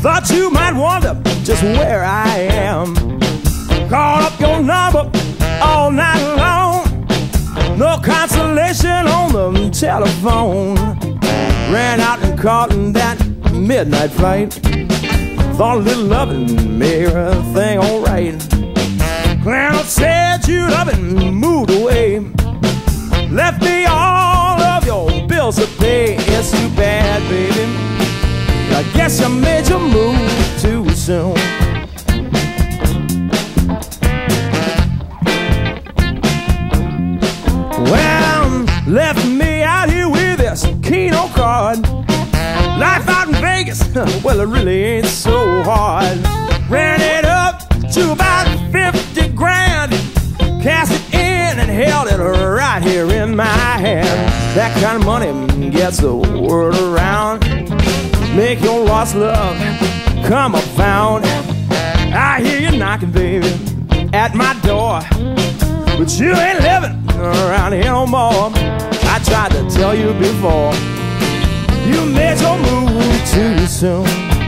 Thought you might wonder just where I am. Called up your number all night long. No consolation on the telephone. Ran out and caught in that midnight flight. Thought a little loving made everything alright. Clown said you'd up and moved away. Left me all of your bills to pay. It's too bad, baby. I guess you made your move too soon. Well, left me out here with this Keno card. Life out in Vegas, well, it really ain't so hard. Ran it up to about 50 grand. Cast it in and held it right here in my hand. That kind of money gets the word around. Make your lost love come up found. I hear you knocking, baby, at my door, but you ain't living around here no more. I tried to tell you before, you made your move too soon.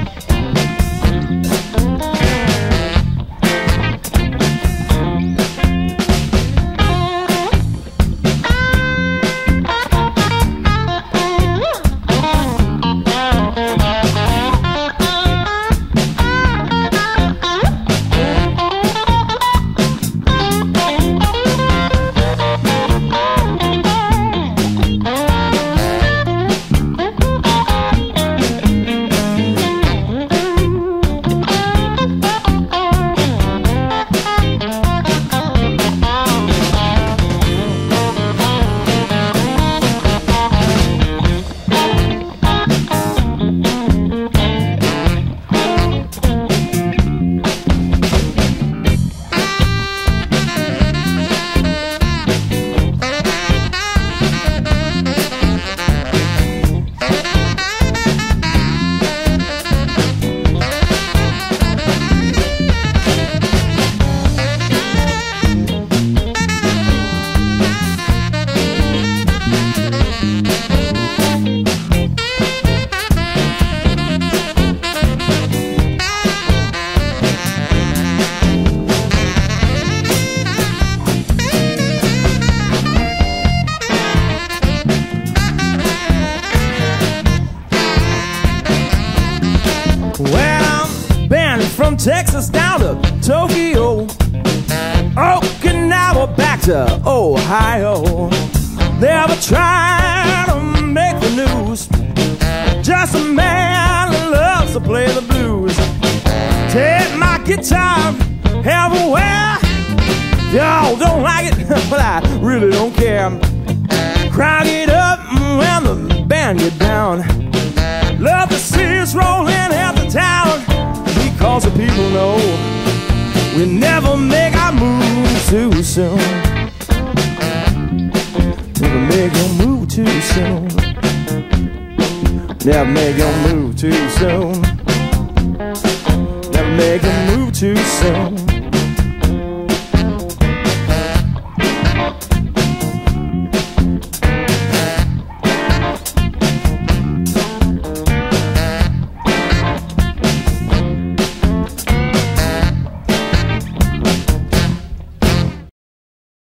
Well, I'm been from Texas down to Tokyo, Okinawa back to Ohio. Never tried to make the news. Just a man who loves to play the blues. Take my guitar everywhere. Y'all don't like it, but I really don't care. Crowd it up when the band get down. Love to see us rolling out the town, because the people know we never make our move too soon. Never make your move too soon. Never make your move too soon. Never make your move too soon.